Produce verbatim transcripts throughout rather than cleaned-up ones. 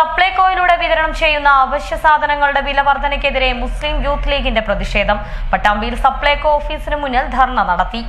സപ്ലൈകോയിലൂടെ വിതരണം ചെയ്യുന്ന അവശ്യ സാധനങ്ങളുടെ വില വർധനയ്ക്കെതിരെ മുസ്ലിം യൂത്ത് ലീഗിന്റെ പ്രതിഷേധം. പട്ടാമ്പിയിൽ സപ്ലൈകോ ഓഫീസിന് മുന്നിൽ ധർണ നടത്തി.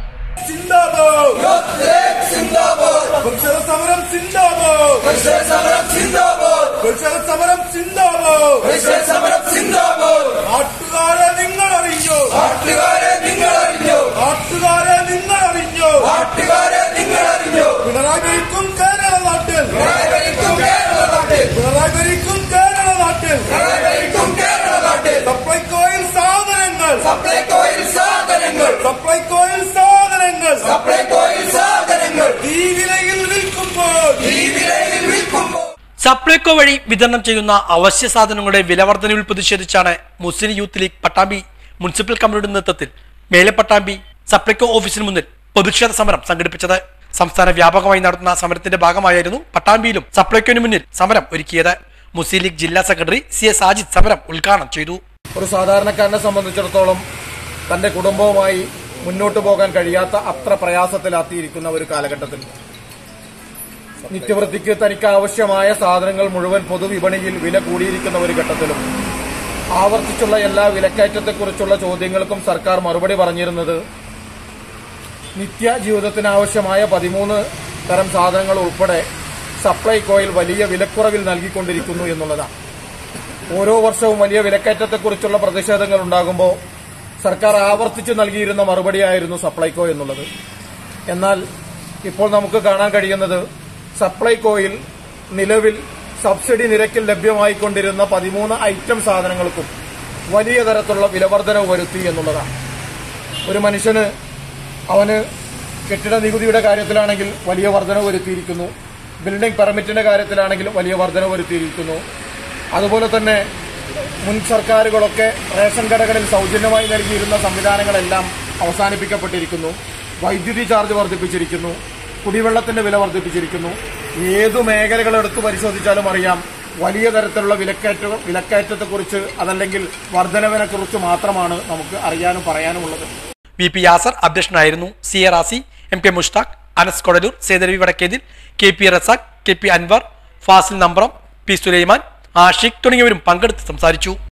സപ്ലൈകോയിൽ സാധനങ്ങൾ സപ്ലൈകോയിൽ സാധനങ്ങൾ സപ്ലൈകോയിൽ സാധനങ്ങൾ സപ്ലൈകോയിൽ സാധനങ്ങൾ ഈ വിലയിൽ വിൽക്കുമ്പോൾ ഈ വിലയിൽ വിൽക്കുമ്പോൾ സപ്ലൈകോ വഴി വിതരണം ചെയ്യുന്ന അവശ്യ സാധനങ്ങളുടെ വിലവർദ്ധനയിൽ പ്രതിഷേധിച്ചാണ് മുസ്ലിം യൂത്ത് ലീഗ് പട്ടാമ്പി മുനിസിപ്പൽ കമ്മിറ്റിയുടെ നേതൃത്വത്തിൽ മേലെ പട്ടാമ്പി സപ്ലൈകോ ഓഫീസിന് മുന്നിൽ പ്രതിഷേധ സമരം സംഘടിപ്പിച്ചത്. സംസ്ഥാന വ്യാപകമായി നടത്തുന്ന സമരത്തിന്റെ ഭാഗമായിരുന്നു പട്ടാമ്പിയിലും സപ്ലൈകോന് മുന്നിൽ സമരം ഒരുക്കിയത്. മുസ്ലിം ലീഗ് ജില്ലാ സെക്രട്ടറി സി എ സാജിദ് സമരം ഉദ്ഘാടനം ചെയ്തു. ഒരു സാധാരണക്കാരനെ സംബന്ധിച്ചിടത്തോളം തന്റെ കുടുംബവുമായി മുന്നോട്ട് പോകാൻ കഴിയാത്ത അത്ര പ്രയാസത്തിലാത്തിയിരിക്കുന്ന ഒരു കാലഘട്ടത്തിൽ നിത്യവൃത്തിക്ക് തനിക്ക് ആവശ്യമായ സാധനങ്ങൾ മുഴുവൻ പൊതുവിപണിയിൽ വില കൂടിയിരിക്കുന്ന ഒരു ഘട്ടത്തിലും ആവർത്തിച്ചുള്ള എല്ലാ വിലക്കയറ്റത്തെക്കുറിച്ചുള്ള ചോദ്യങ്ങൾക്കും സർക്കാർ മറുപടി പറഞ്ഞിരുന്നത് നിത്യ ജീവിതത്തിനാവശ്യമായ പതിമൂന്ന് തരം സാധനങ്ങൾ ഉൾപ്പെടെ സപ്ലൈകോയിൽ വലിയ വിലക്കുറവിൽ നൽകിക്കൊണ്ടിരിക്കുന്നു എന്നുള്ളതാണ്. ഓരോ വർഷവും വലിയ വിലക്കയറ്റത്തെക്കുറിച്ചുള്ള പ്രതിഷേധങ്ങൾ ഉണ്ടാകുമ്പോൾ സർക്കാർ ആവർത്തിച്ച് നൽകിയിരുന്ന മറുപടിയായിരുന്നു സപ്ലൈകോ എന്നുള്ളത്. എന്നാൽ ഇപ്പോൾ നമുക്ക് കാണാൻ കഴിയുന്നത് സപ്ലൈകോയിൽ നിലവിൽ സബ്സിഡി നിരക്കിൽ ലഭ്യമായിക്കൊണ്ടിരുന്ന പതിമൂന്ന് ഐറ്റം സാധനങ്ങൾക്കും വലിയ തരത്തിലുള്ള വിലവർദ്ധനവ് വരുത്തി എന്നുള്ളതാണ്. ഒരു മനുഷ്യന് അവന് കെട്ടിട നികുതിയുടെ കാര്യത്തിലാണെങ്കിൽ വലിയ വർധനവ് വരുത്തിയിരിക്കുന്നു, ബിൽഡിംഗ് പെർമിറ്റിന്റെ കാര്യത്തിലാണെങ്കിൽ വലിയ വർധനവ് വരുത്തിയിരിക്കുന്നു. അതുപോലെ തന്നെ മുൻ സർക്കാരുകളൊക്കെ റേഷൻ കടകളിൽ സൗജന്യമായി നൽകിയിരുന്ന സംവിധാനങ്ങളെല്ലാം അവസാനിപ്പിക്കപ്പെട്ടിരിക്കുന്നു. വൈദ്യുതി ചാർജ് വർദ്ധിപ്പിച്ചിരിക്കുന്നു, കുടിവെള്ളത്തിന്റെ വില വർദ്ധിപ്പിച്ചിരിക്കുന്നു. ഏതു മേഖലകൾ എടുത്തു പരിശോധിച്ചാലും അറിയാം വലിയ തരത്തിലുള്ള വിലക്കയറ്റ വിലക്കയറ്റത്തെക്കുറിച്ച് അതല്ലെങ്കിൽ വർധനവിനെ കുറിച്ച് മാത്രമാണ് നമുക്ക് അറിയാനും പറയാനുമുള്ളത്. വി പി യാസർ അധ്യക്ഷനായിരുന്നു. C A Razi, M K Mushtaq, Anas Kodalur, Setharavi Vadakkethil, K P Razak, K P Anwar, Fazil Nambram, P Sulaiman, Ashiq തുടങ്ങിയവരും പങ്കെടുത്ത് സംസാരിച്ചു.